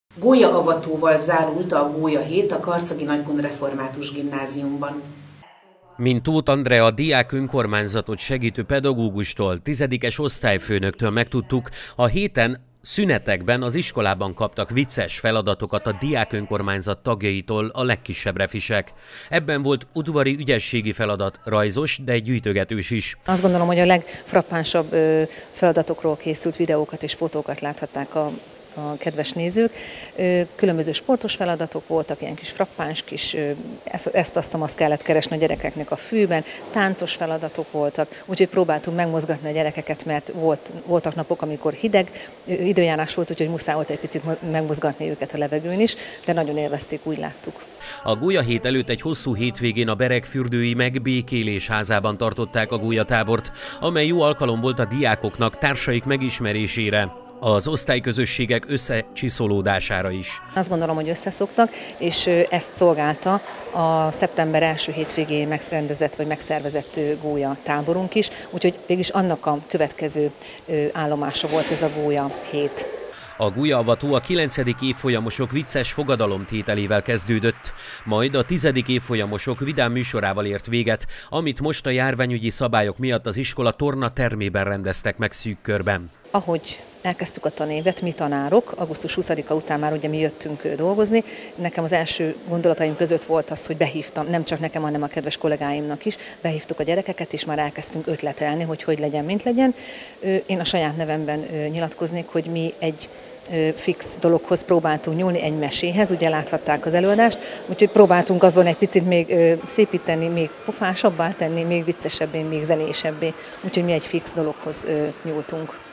Gólyaavatóval zárult a Gólya hét a Karcagi Nagykun Református Gimnáziumban. Mint Tóth Andrea diák önkormányzatot segítő pedagógustól, 10-es osztályfőnöktől megtudtuk, a héten szünetekben az iskolában kaptak vicces feladatokat a diák önkormányzat tagjaitól a legkisebb refisek. Ebben volt udvari ügyességi feladat, rajzos, de gyűjtögetős is. Azt gondolom, hogy a legfrappánsabb feladatokról készült videókat és fotókat láthatták a kedves nézők. Különböző sportos feladatok voltak, ilyen kis frappáns kis, azt kellett keresni a gyerekeknek a fűben, táncos feladatok voltak, úgyhogy próbáltunk megmozgatni a gyerekeket, mert voltak napok, amikor hideg időjárás volt, úgyhogy muszáj volt egy picit megmozgatni őket a levegőn is, de nagyon élvezték, úgy láttuk. A Gólya hét előtt egy hosszú hétvégén a Beregfürdői Megbékélés házában tartották a gólyatábort, amely jó alkalom volt a diákoknak társaik megismerésére, az osztályközösségek összecsiszolódására is. Azt gondolom, hogy összeszoktak, és ezt szolgálta a szeptember első hétvégén megrendezett vagy megszervezett gólya táborunk is, úgyhogy mégis annak a következő állomása volt ez a Gólya hét. A gólyaavató a 9. évfolyamosok vicces fogadalomtételével kezdődött, majd a 10. évfolyamosok vidám műsorával ért véget, amit most a járványügyi szabályok miatt az iskola torna termében rendeztek meg szűk körben. Ahogy elkezdtük a tanévet, mi tanárok, augusztus 20-a után már ugye mi jöttünk dolgozni. Nekem az első gondolataim között volt az, hogy behívtam, nem csak nekem, hanem a kedves kollégáimnak is, behívtuk a gyerekeket, és már elkezdtünk ötletelni, hogy legyen, mint legyen. Én a saját nevemben nyilatkoznék, hogy mi egy fix dologhoz próbáltunk nyúlni, egy meséhez, ugye láthatták az előadást, úgyhogy próbáltunk azon egy picit még szépíteni, még pofásabbá tenni, még viccesebbé, még zenésebbé, úgyhogy mi egy fix dologhoz nyúltunk.